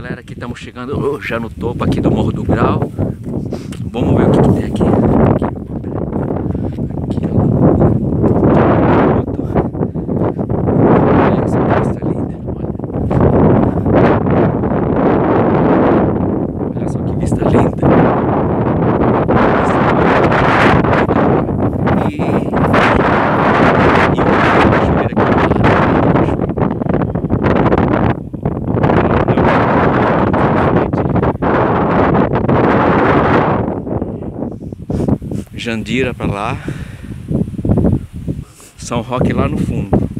galera, aqui estamos chegando já no topo aqui do Morro do Grau. Vamos ver o que tem aqui. Aqui, ó. Olha essa vista linda. Olha só que vista linda. Jandira para lá, São Roque lá no fundo.